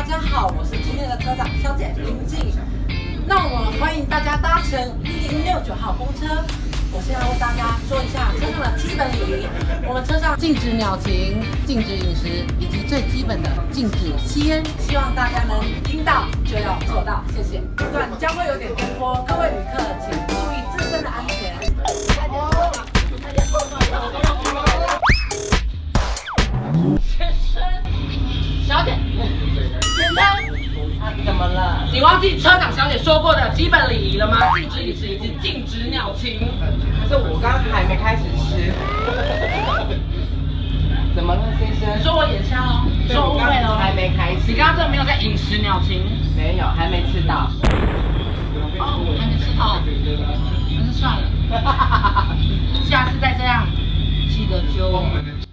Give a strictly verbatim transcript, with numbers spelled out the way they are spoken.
大家好，我是今天的车长小姐林静。那我们欢迎大家搭乘一零六九号公车。我现在为大家说一下车上的基本礼仪。我们车上禁止鸟禽、禁止饮食，以及最基本的禁止吸烟。希望大家能听到就要做到，谢谢。路段将会有点颠簸，各位旅客请注意自身的安全。先生，小姐，先生，啊，怎么了？你忘记车长小姐说过的基本礼仪了吗？禁止饮食以及禁止鸟禽。 可是我刚刚还没开始吃。怎么了，先生？ 你说我眼瞎喽？你说我误会喽？ 还没开始。 你刚刚真的没有在饮食鸟禽？ 没有，还没吃到。 哦，还没吃到，那就算了。下次再这样，记得揪我。